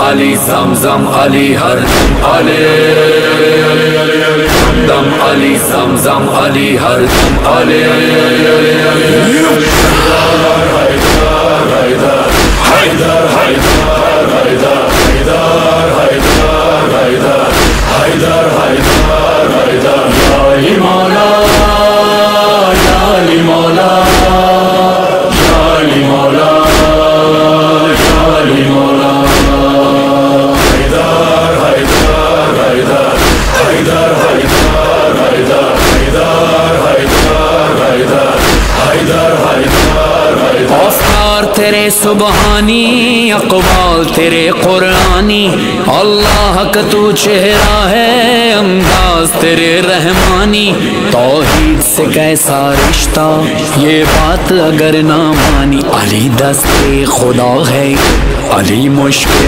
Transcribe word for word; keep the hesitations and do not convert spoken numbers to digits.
अली ज़मज़म अली हर अली दम अली ज़मज़म अली हर अली हैदर हैदर हैदर हैदर हैदर हैदर हैदर हैदर हैदर या अली मौला या अली मौला या अली मौला या अली मौला हैदर हैदर हैदर हैदर हैदर हैदर हैदर हैदर हैदर हैदर हैदर औसार तेरे सुबहानी अक़वाल तेरे क़ुरानी अल्लाह का तू चेहरा है अंदाज तेरे रहमानी तौहीद से कैसा रिश्ता ये बात अगर ना मानी अली दस्ते खुदा है अली मुश्किल